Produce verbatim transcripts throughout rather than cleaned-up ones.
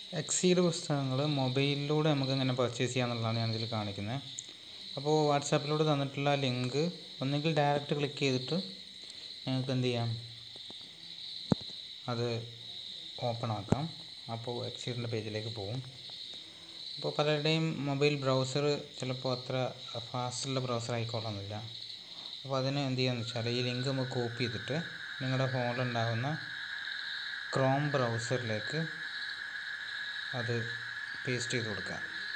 Exceed പുസ്തകങ്ങൾ മൊബൈലിലൂടെ നമുക്ക് എങ്ങനെ പർച്ചേസ് ചെയ്യാമെന്നുള്ളതാണ് ഞാനിതിൽ കാണിക്കുന്നത്. അപ്പോൾ വാട്സാപ്പിലൂടെ തന്നിട്ടുള്ള ലിങ്ക് ഒന്നുകിൽ ഡയറക്റ്റ് ക്ലിക്ക് ചെയ്തിട്ട് നിങ്ങൾക്ക് എന്ത് ചെയ്യാം, അത് ഓപ്പൺ ആക്കാം. അപ്പോൾ എക്സീഡിൻ്റെ പേജിലേക്ക് പോകും. അപ്പോൾ പലരുടെയും മൊബൈൽ ബ്രൗസർ ചിലപ്പോൾ അത്ര ഫാസ്റ്റുള്ള ബ്രൗസർ ആയിക്കോളണമെന്നില്ല. അപ്പോൾ അതിന് എന്ത് ചെയ്യാമെന്ന് വെച്ചാൽ ഈ ലിങ്ക് നമുക്ക് കോപ്പി ചെയ്തിട്ട് നിങ്ങളുടെ ഫോണിലുണ്ടാകുന്ന ക്രോം ബ്രൗസറിലേക്ക് അത് പേസ്റ്റ് ചെയ്ത് കൊടുക്കുക.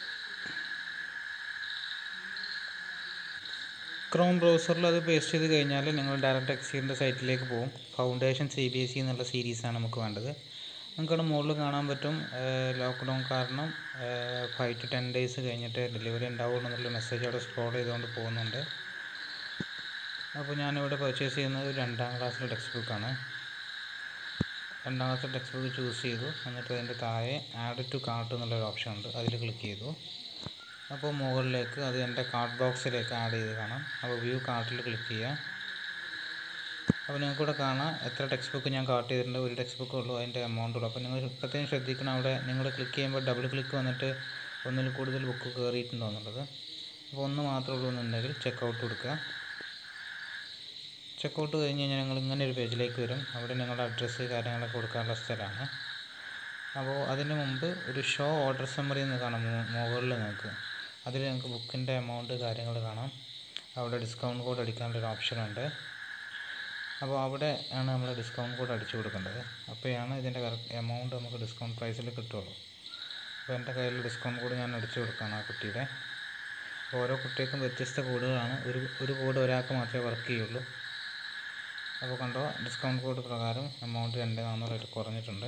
ക്രോം ബ്രൗസറിൽ അത് പേസ്റ്റ് ചെയ്ത് കഴിഞ്ഞാൽ നിങ്ങൾ ഡയറക്റ്റ് എക്സീഡിൻ്റെ സൈറ്റിലേക്ക് പോകും. Foundation C B S E എന്നുള്ള സീരീസാണ് നമുക്ക് വേണ്ടത്. നിങ്ങൾക്കവിടെ മുകളിൽ കാണാൻ പറ്റും ലോക്ക്ഡൗൺ കാരണം ഫൈവ് ടു ടെൻ ഡേയ്സ് കഴിഞ്ഞിട്ട് ഡെലിവറി ഉണ്ടാവുള്ളൂ എന്നുള്ള മെസ്സേജ് അവിടെ സ്ക്രോൾ ചെയ്തുകൊണ്ട് പോകുന്നുണ്ട്. അപ്പോൾ ഞാനിവിടെ പർച്ചേസ് ചെയ്യുന്നത് രണ്ടാം ക്ലാസ്സിലെ ടെക്സ്റ്റ് ബുക്കാണ്. രണ്ടാം ക്ലാസ്സിലെ ടെക്സ്റ്റ് ബുക്ക് ചൂസ് ചെയ്തു. എന്നിട്ട് അതിൻ്റെ താഴെ ആഡ് ടു കാർട്ട് എന്നുള്ളൊരു ഓപ്ഷൻ ഉണ്ട്, അതിൽ ക്ലിക്ക് ചെയ്തു. അപ്പോൾ മുകളിലേക്ക് അത് എൻ്റെ കാർട്ട് ബോക്സിലേക്ക് ആഡ് ചെയ്ത് കാണാം. അപ്പോൾ വ്യൂ കാർട്ടിൽ ക്ലിക്ക് ചെയ്യുക. അപ്പോൾ നിങ്ങൾക്കിവിടെ കാണാം എത്ര ടെക്സ്റ്റ് ബുക്ക് ഞാൻ കാർട്ട് ചെയ്തിട്ടുണ്ട്. ഒരു ടെക്സ്റ്റ് ബുക്ക് ഉള്ളൂ, അതിൻ്റെ എമൗണ്ട് ഉള്ളൂ. അപ്പോൾ നിങ്ങൾ പ്രത്യേകം ശ്രദ്ധിക്കണം, അവിടെ നിങ്ങൾ ക്ലിക്ക് ചെയ്യുമ്പോൾ ഡബിൾ ക്ലിക്ക് വന്നിട്ട് ഒന്നിൽ കൂടുതൽ ബുക്ക് കയറിയിട്ടുണ്ടോ എന്നുള്ളത്. അപ്പോൾ ഒന്ന് മാത്രമേ ഉള്ളൂ എന്നുണ്ടെങ്കിൽ ചെക്കൗട്ട് കൊടുക്കുക. ചെക്കൗട്ട് കഴിഞ്ഞ് കഴിഞ്ഞാൽ നിങ്ങൾ ഇങ്ങനെ ഒരു പേജിലേക്ക് വരും. അവിടെ നിങ്ങളുടെ അഡ്രസ്സ് കാര്യങ്ങളൊക്കെ കൊടുക്കാനുള്ള സ്ഥലമാണ്. അപ്പോൾ അതിന് മുമ്പ് ഒരു ഷോ ഓർഡർ സമ്മറി എന്ന് കാണാം മുകളിൽ നിങ്ങൾക്ക്. അതിൽ നിങ്ങൾക്ക് ബുക്കിൻ്റെ എമൗണ്ട് കാര്യങ്ങൾ കാണാം. അവിടെ ഡിസ്കൗണ്ട് കോഡ് അടിക്കാനുള്ളൊരു ഓപ്ഷനുണ്ട്. അപ്പോൾ അവിടെ ആണ് നമ്മൾ ഡിസ്കൗണ്ട് കോഡ് അടിച്ചു കൊടുക്കേണ്ടത്. അപ്പോഴാണ് ഇതിൻ്റെ കറക്റ്റ് എമൗണ്ട് നമുക്ക് ഡിസ്കൗണ്ട് പ്രൈസിൽ കിട്ടുള്ളൂ. അപ്പോൾ എൻ്റെ കയ്യിൽ ഡിസ്കൗണ്ട് കോഡ് ഞാൻ അടിച്ചു കൊടുക്കുകയാണ് ആ കുട്ടിയുടെ. ഓരോ കുട്ടികൾക്കും വ്യത്യസ്ത കോഡുകളാണ്. ഒരു ഒരു കോഡ് ഒരാൾക്ക് മാത്രമേ വർക്ക് ചെയ്യുള്ളൂ. അപ്പോൾ കണ്ടോ, ഡിസ്കൗണ്ട് കോഡ് പ്രകാരം എമൗണ്ട് രണ്ട് നാന്നൂറായിട്ട് കുറഞ്ഞിട്ടുണ്ട്.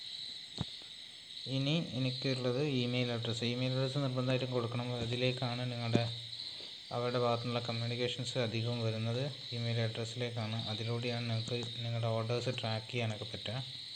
ഇനി എനിക്കുള്ളത് ഇമെയിൽ അഡ്രസ്സ്. ഇമെയിൽ അഡ്രസ്സ് നിർബന്ധമായിട്ടും കൊടുക്കണം. അതിലേക്കാണ് നിങ്ങളുടെ അവരുടെ ഭാഗത്തുനിന്നുള്ള കമ്മ്യൂണിക്കേഷൻസ് അധികവും വരുന്നത്. ഇമെയിൽ അഡ്രസ്സിലേക്കാണ്. അതിലൂടെയാണ് നിങ്ങൾക്ക് നിങ്ങളുടെ ഓർഡേഴ്സ് ട്രാക്ക് ചെയ്യാനൊക്കെ പറ്റുക.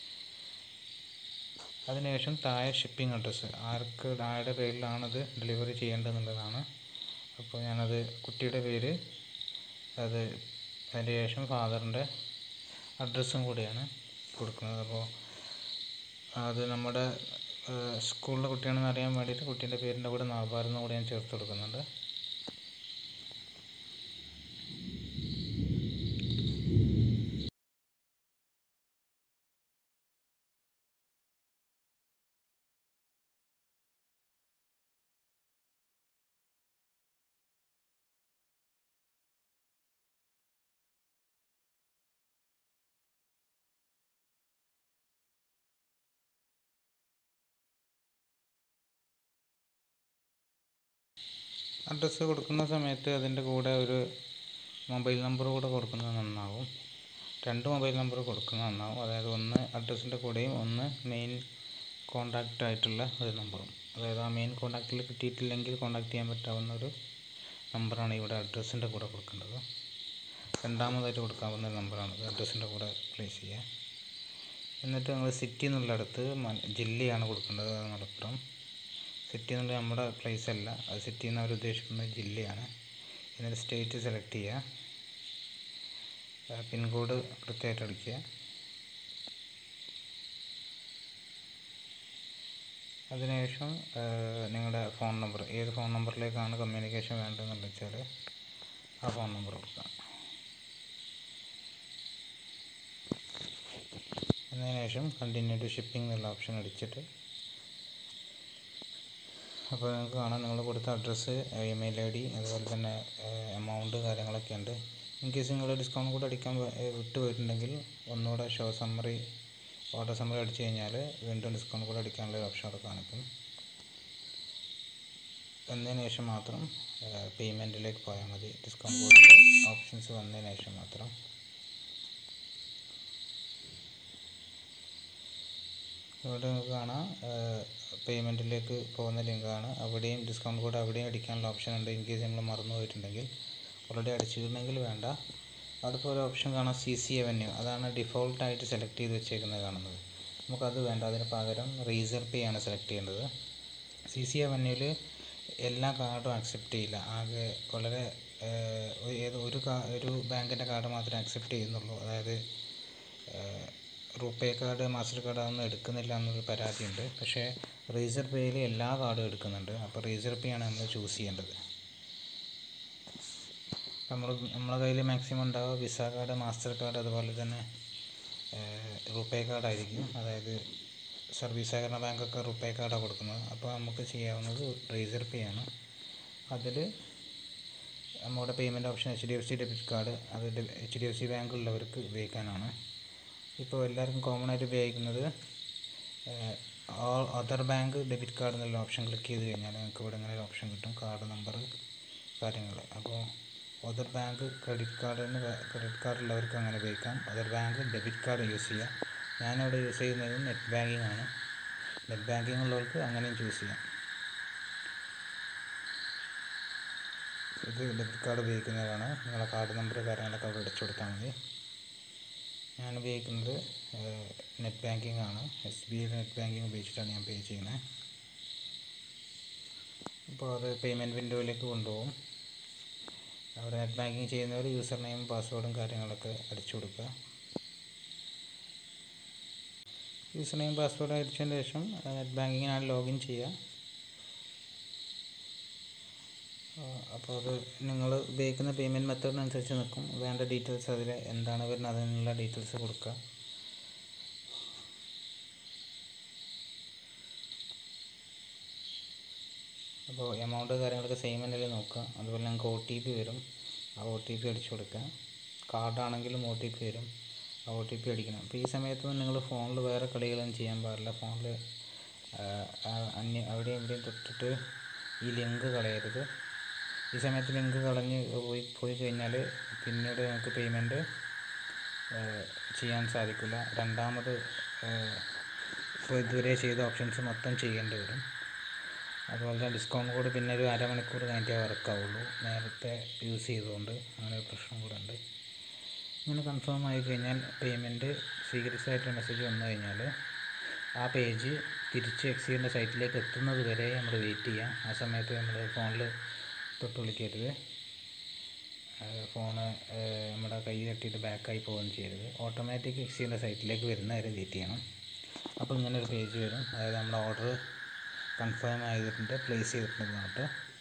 അതിനുശേഷം താഴെ ഷിപ്പിംഗ് അഡ്രസ്സ്, ആർക്ക് ആരുടെ പേരിലാണത് ഡെലിവറി ചെയ്യേണ്ടതെന്നുള്ളതാണ്. അപ്പോൾ ഞാനത് കുട്ടിയുടെ പേര്, അത് അതിന് ശേഷം ഫാദറിൻ്റെ അഡ്രസ്സും കൂടിയാണ് കൊടുക്കുന്നത്. അപ്പോൾ അത് നമ്മുടെ സ്കൂളിലെ കുട്ടിയാണെന്ന് അറിയാൻ വേണ്ടിയിട്ട് കുട്ടീൻ്റെ പേരിൻ്റെ കൂടെ നാബാരെന്ന് കൂടി ഞാൻ ചേർത്ത് കൊടുക്കുന്നുണ്ട്. അഡ്രസ്സ് കൊടുക്കുന്ന സമയത്ത് അതിൻ്റെ കൂടെ ഒരു മൊബൈൽ നമ്പർ കൂടെ കൊടുക്കുന്നത് നന്നാവും. രണ്ട് മൊബൈൽ നമ്പർ കൊടുക്കുന്നത് നന്നാവും. അതായത് ഒന്ന് അഡ്രസ്സിൻ്റെ കൂടെയും ഒന്ന് മെയിൻ കോൺടാക്റ്റ് ആയിട്ടുള്ള ഒരു നമ്പറും. അതായത് ആ മെയിൻ കോൺടാക്റ്റിൽ കിട്ടിയിട്ടില്ലെങ്കിൽ കോൺടാക്റ്റ് ചെയ്യാൻ പറ്റാവുന്ന ഒരു നമ്പറാണ് ഇവിടെ അഡ്രസ്സിൻ്റെ കൂടെ കൊടുക്കേണ്ടത്. രണ്ടാമതായിട്ട് കൊടുക്കാവുന്ന ഒരു നമ്പറാണത്, അഡ്രസ്സിൻ്റെ കൂടെ പ്ലേസ് ചെയ്യുക. എന്നിട്ട് നമ്മൾ സിറ്റി എന്നുള്ളിടത്ത് ജില്ലയാണ് കൊടുക്കേണ്ടത്, അത് മലപ്പുറം. സിറ്റി എന്നുള്ളത് നമ്മുടെ പ്ലേസ് അല്ല, അത് സിറ്റി എന്ന് അവർ ഉദ്ദേശിക്കുന്നത് ജില്ലയാണ്. എന്നിട്ട് സ്റ്റേറ്റ് സെലക്ട് ചെയ്യുക. പിൻകോഡ് കൃത്യമായിട്ട് അടിക്കുക. അതിനുശേഷം നിങ്ങളുടെ ഫോൺ നമ്പർ, ഏത് ഫോൺ നമ്പറിലേക്കാണ് കമ്മ്യൂണിക്കേഷൻ വേണ്ടതെന്ന് വെച്ചാൽ ആ ഫോൺ നമ്പർ കൊടുക്കുക. അതിന് ശേഷം കണ്ടിന്യൂ ടു ഷിപ്പിംഗ് എന്നുള്ള ഓപ്ഷൻ അടിച്ചിട്ട്, അപ്പോൾ നിങ്ങൾക്ക് കാണാം നിങ്ങൾ കൊടുത്ത അഡ്രസ്സ്, ഇമെയിൽ ഐ ഡി, അതുപോലെ തന്നെ എമൗണ്ട് കാര്യങ്ങളൊക്കെ ഉണ്ട്. ഇൻ കേസ് നിങ്ങൾ ഡിസ്കൗണ്ട് കൂടെ അടിക്കാൻ വിട്ടു പോയിട്ടുണ്ടെങ്കിൽ ഒന്നുകൂടെ ഷോ സമ്മറി ഓർഡർ സമ്മറി അടിച്ചു കഴിഞ്ഞാൽ വീണ്ടും ഡിസ്കൗണ്ട് കൂടെ അടിക്കാനുള്ള ഓപ്ഷൻ അവിടെ കാണിക്കും. എന്നതിന് ശേഷം മാത്രം പേയ്മെൻറ്റിലേക്ക് പോയാൽ മതി. ഡിസ്കൗണ്ട് കോഡിൻ്റെ ഓപ്ഷൻസ് വന്നതിന് ശേഷം മാത്രം. ഇവിടെ നിങ്ങൾക്ക് കാണാം പേയ്മെൻറ്റിലേക്ക് പോകുന്ന ലിങ്കാണ്. അവിടെയും ഡിസ്കൗണ്ട് കോഡ് അവിടെയും അടിക്കാനുള്ള ഓപ്ഷൻ ഉണ്ട്. ഇൻ കേസ് നമ്മൾ മറന്നു പോയിട്ടുണ്ടെങ്കിൽ, ഓൾറെഡി അടിച്ചിട്ടുണ്ടെങ്കിൽ വേണ്ട. അടുത്ത ഒരു ഓപ്ഷൻ കാണാം, സി സി അവന്യൂ. അതാണ് ഡിഫോൾട്ടായിട്ട് സെലക്ട് ചെയ്ത് വെച്ചേക്കുന്നത് കാണുന്നത്. നമുക്കത് വേണ്ട. അതിന് പകരം റീസർ പേ ആണ് സെലക്ട് ചെയ്യേണ്ടത്. സി സി അവന്യൂവിൽ എല്ലാ കാർഡും ആക്സെപ്റ്റ് ചെയ്യില്ല. ആകെ വളരെ ഏത് ഒരു കാ ഒരു ബാങ്കിൻ്റെ കാർഡ് മാത്രമേ ആക്സെപ്റ്റ് ചെയ്യുന്നുള്ളൂ. അതായത് റുപ്പേ കാർഡ് മാസ്റ്റർ കാർഡ് അതൊന്നും എടുക്കുന്നില്ല എന്നൊരു പരാതിയുണ്ട്. പക്ഷേ റേസർ പേയിൽ എല്ലാ കാർഡും എടുക്കുന്നുണ്ട്. അപ്പോൾ റേസർ പേ ആണ് നമ്മൾ ചൂസ് ചെയ്യേണ്ടത്. നമ്മൾ നമ്മളെ കയ്യിൽ മാക്സിമം ഉണ്ടാവുക വിസ കാർഡ്, മാസ്റ്റർ കാർഡ്, അതുപോലെ തന്നെ റുപ്പേ കാർഡായിരിക്കും. അതായത് സർവീസ് സഹകരണ ബാങ്കൊക്കെ റുപ്പേ കാർഡാണ് കൊടുക്കുന്നത്. അപ്പോൾ നമുക്ക് ചെയ്യാവുന്നത് റേസർ പേ ആണ്. അതിൽ നമ്മുടെ payment option H D F C debit card, അത് എച്ച് ഡി എഫ് സി ബാങ്കുള്ളവർക്ക് ഉപയോഗിക്കാനാണ്. ഇപ്പോൾ എല്ലാവർക്കും കോമൺ ആയിട്ട് ഉപയോഗിക്കുന്നത് അതർ ബാങ്ക് ഡെബിറ്റ് കാർഡ് എന്നുള്ള ഓപ്ഷൻ ക്ലിക്ക് ചെയ്ത് കഴിഞ്ഞാൽ നിങ്ങൾക്ക് ഇവിടെ ഇങ്ങനെ ഒരു ഓപ്ഷൻ കിട്ടും, കാർഡ് നമ്പർ കാര്യങ്ങൾ. അപ്പോൾ അതർ ബാങ്ക് ക്രെഡിറ്റ് കാർഡിന് ക്രെഡിറ്റ് കാർഡ് ഉള്ളവർക്ക് അങ്ങനെ ഉപയോഗിക്കാം. Other bank debit card use ചെയ്യാം. ഞാനിവിടെ യൂസ് ചെയ്യുന്നത് നെറ്റ് ബാങ്കിങ് ആണ്. നെറ്റ് ബാങ്കിങ് ഉള്ളവർക്ക് അങ്ങനെയും ചൂസ് ചെയ്യാം. ഇത് ഡെബിറ്റ് കാർഡ് ഉപയോഗിക്കുന്നവരാണ്. നിങ്ങളുടെ കാർഡ് നമ്പർ കാര്യങ്ങളൊക്കെ അവിടെ അടിച്ചു കൊടുത്താൽ മതി. ഞാൻ ഉപയോഗിക്കുന്നത് നെറ്റ് ബാങ്കിങ് ആണ്. S B I net banking ഉപയോഗിച്ചിട്ടാണ് ഞാൻ പേ ചെയ്യുന്നത്. അപ്പോൾ അത് പേയ്മെൻറ്റ് വിൻഡോയിലേക്ക് കൊണ്ടുപോകും. അവിടെ നെറ്റ് ബാങ്കിങ് ചെയ്യുന്നവർ യൂസർ നെയിം പാസ്വേഡും കാര്യങ്ങളൊക്കെ അടിച്ചു കൊടുക്കുക. യൂസർ നെയിം പാസ്വേഡ് അടിച്ചതിന് ശേഷം നെറ്റ് ബാങ്കിങ്ങിനാണ് ലോഗിൻ ചെയ്യുക. അപ്പോൾ അത് നിങ്ങൾ ഉപയോഗിക്കുന്ന പേയ്മെൻറ്റ് മെത്തേഡിനനുസരിച്ച് നിൽക്കും. വേണ്ട ഡീറ്റെയിൽസ് അതിൽ എന്താണ് വരുന്നത് അതിനുള്ള ഡീറ്റെയിൽസ് കൊടുക്കുക. അപ്പോൾ എമൗണ്ട് കാര്യങ്ങളൊക്കെ സെയിം തന്നെയല്ലേ നോക്കുക. അതുപോലെ നിങ്ങൾക്ക് ഒ ടി പി വരും, ആ ഒ ടി പി അടിച്ചു കൊടുക്കുക. കാർഡാണെങ്കിലും ഒ ടി പി വരും, ആ ഒ ടി പി അടിക്കണം. അപ്പോൾ ഈ സമയത്തൊന്നും നിങ്ങൾ ഫോണിൽ വേറെ കളികളൊന്നും ചെയ്യാൻ പാടില്ല. ഫോണിൽ അന്യ അവിടെയും ഇവിടെയും തൊട്ടിട്ട് ഈ ലിങ്ക് കളയരുത്. ഈ സമയത്ത് ലിങ്ക് കളഞ്ഞ് പോയി പോയി കഴിഞ്ഞാൽ പിന്നീട് നിങ്ങൾക്ക് പേയ്മെൻറ്റ് ചെയ്യാൻ സാധിക്കില്ല. രണ്ടാമത് ഇപ്പോൾ ഇതുവരെ ചെയ്ത ഓപ്ഷൻസ് മൊത്തം ചെയ്യേണ്ടി വരും. അതുപോലെ തന്നെ ഡിസ്കൗണ്ട് കോഡ് പിന്നെ ഒരു അരമണിക്കൂർ കഴിഞ്ഞിട്ടേ വർക്കാവുള്ളൂ, നേരത്തെ യൂസ് ചെയ്തുകൊണ്ട്. അങ്ങനെ ഒരു പ്രശ്നം കൂടെ ഉണ്ട്. ഇങ്ങനെ കൺഫേം ആയി കഴിഞ്ഞാൽ പേയ്മെൻറ്റ് സ്വീകരിച്ചതായിട്ടുള്ള മെസ്സേജ് വന്നു കഴിഞ്ഞാൽ ആ പേജ് തിരിച്ച് എക്സീഡിൻ്റെ സൈറ്റിലേക്ക് എത്തുന്നത് വരെ നമ്മൾ വെയിറ്റ് ചെയ്യാം. ആ സമയത്ത് നമ്മൾ ഫോണിൽ തൊട്ട് വിളിക്കരുത്. ഫോണ് നമ്മുടെ കൈ തട്ടിയിട്ട് ബാക്കായി പോകുകയും ചെയ്യരുത്. ഓട്ടോമാറ്റിക് എക്സീഡിൻ്റെ സൈറ്റിലേക്ക് വരുന്ന വരെ വെയിറ്റ് ചെയ്യണം. അപ്പോൾ ഇങ്ങനെ ഒരു പേജ് വരും. അതായത് നമ്മുടെ ഓർഡർ കൺഫേം ചെയ്തിട്ടുണ്ട്, പ്ലേസ് ചെയ്തിട്ടുണ്ട് പറഞ്ഞിട്ട്.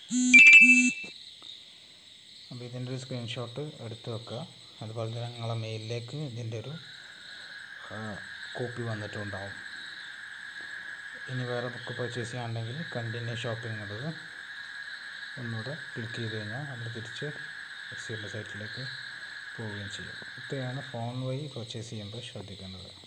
അപ്പോൾ ഇതിൻ്റെ ഒരു സ്ക്രീൻഷോട്ട് എടുത്ത് വെക്കുക. അതുപോലെ തന്നെ നിങ്ങളെ മെയിലിലേക്ക് ഇതിൻ്റെ ഒരു കോപ്പി വന്നിട്ടുണ്ടാവും. ഇനി വേറെ ബുക്ക് പർച്ചേസ് ചെയ്യാനുണ്ടെങ്കിൽ കണ്ടിന്യൂ ഷോപ്പിംഗ് എന്നുള്ളത് ഒന്നുകൂടെ ക്ലിക്ക് ചെയ്ത് കഴിഞ്ഞാൽ നമ്മൾ തിരിച്ച് എക്സീഡിൻ്റെ സൈറ്റിലേക്ക് പോവുകയും ചെയ്യും. ഇത്രയാണ് ഫോൺ വഴി പർച്ചേസ് ചെയ്യുമ്പോൾ ശ്രദ്ധിക്കേണ്ടത്.